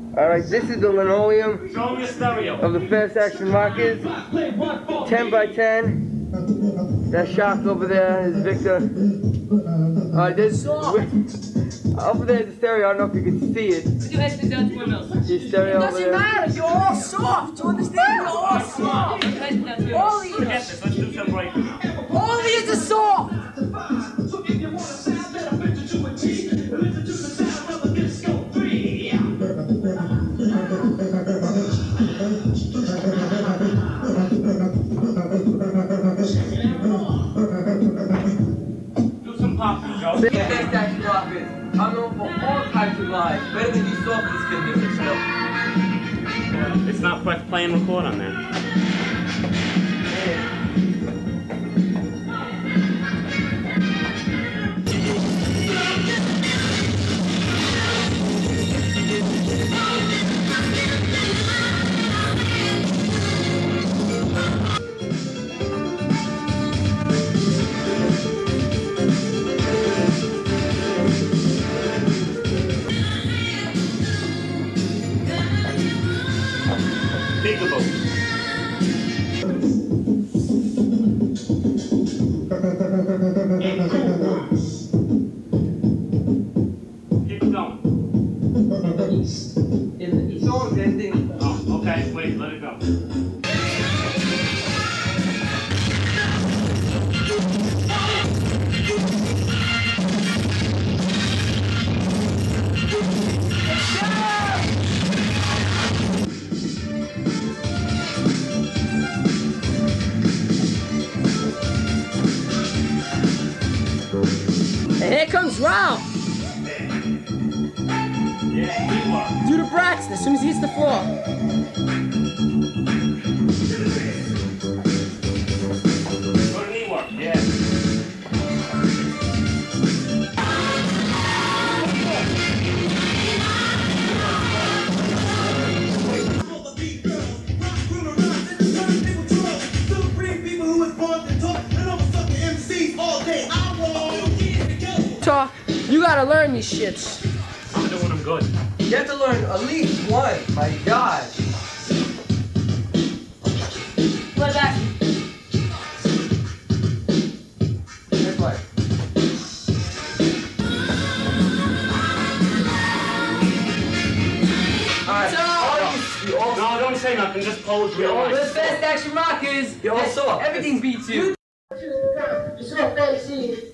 Alright, this is the linoleum Show me a stereo. of the Fast Action Rockets. 10 by 10. That shark over there is Victor. Alright, this over there is the stereo. I don't know if you can see it. The stereo over there. It doesn't matter, you're all soft. Do you understand? You're all soft. All of you. Forget this, let's do some right now. All of you are soft. Do some popping, Joe. Fast Action Rockets. I'm known for all types of lies. Better than you saw for this condition still. It's not press play and record on there. Peekaboo. Keep going. In the east. Song's ending. Oh, okay, wait, let it go. And here comes Ralph. Yeah, you are. Do the Braxton as soon as he hits the floor. Go to knee work, yeah. Talk. You gotta learn these shits. I'm doing them good. You have to learn at least one. My God. Play back. This way. Alright. No, don't say nothing, just pose real The nice. Fast Action Rockers. You're all soft. Everything beats you. It's all fantasy.